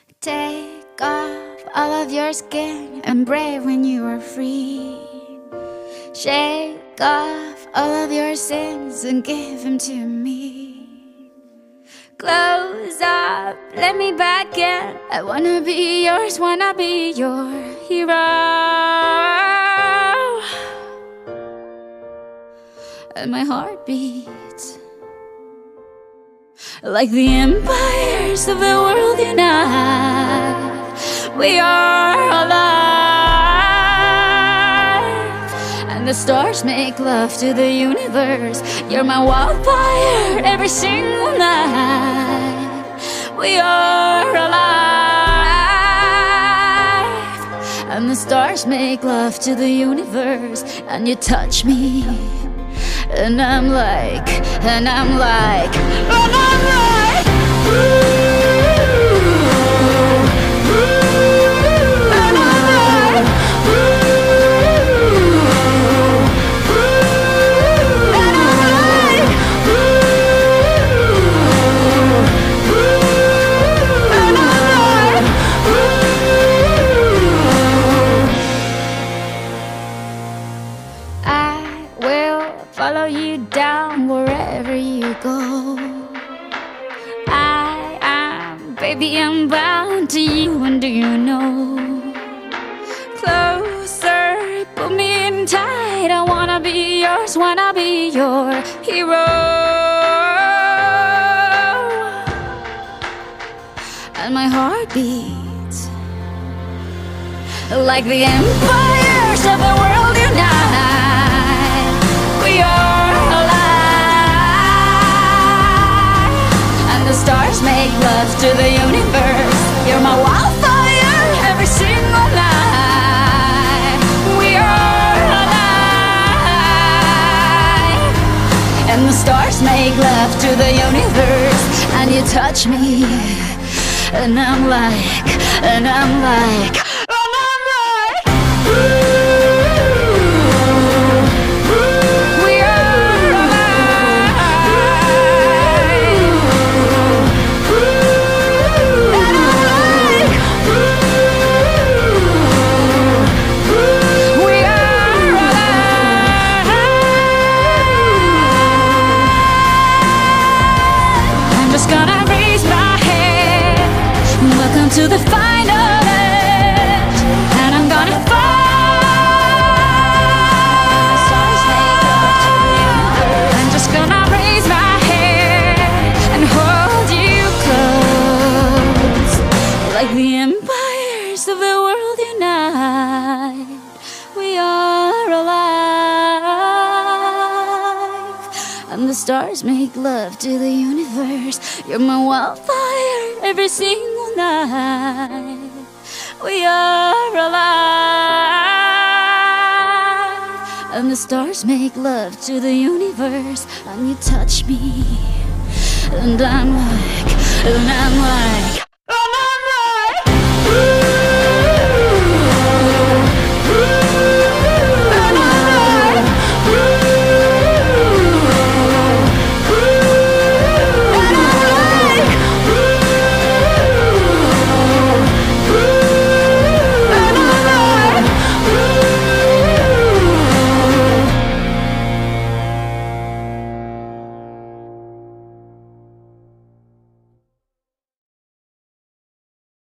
Take off all of your skin and brave when you are free. Shake off all of your sins and give them to me. Close up, let me back in. I wanna be yours, wanna be your hero. And my heart beats like the empires of the world unite. We are alive, and the stars make love to the universe. You're my wildfire every single night. We are alive, and the stars make love to the universe. And you touch me, and I'm like, and I'm like, and I'm like, ooh, ooh, and I'm like, ooh, ooh, and I'm like, ooh, ooh, and I'm like, ooh. I will follow you down wherever you go. Baby, I'm bound to you, and do you know? Closer, put me in tight. I wanna be yours, wanna be your hero. And my heart beats like the empires of the world unite. We are alive, and the stars make love to the universe. You're my wildfire every single night. We are alive, and the stars make love to the universe. And you touch me, and I'm like, and I'm like, and I'm like, ooh. To the final edge, and I'm gonna fall. I'm just gonna raise my head and hold you close, like the empires of the world unite. We are alive, and the stars make love to the universe. You're my wildfire every single night. We are alive, and the stars make love to the universe. And you touch me, and I'm like, and I'm like,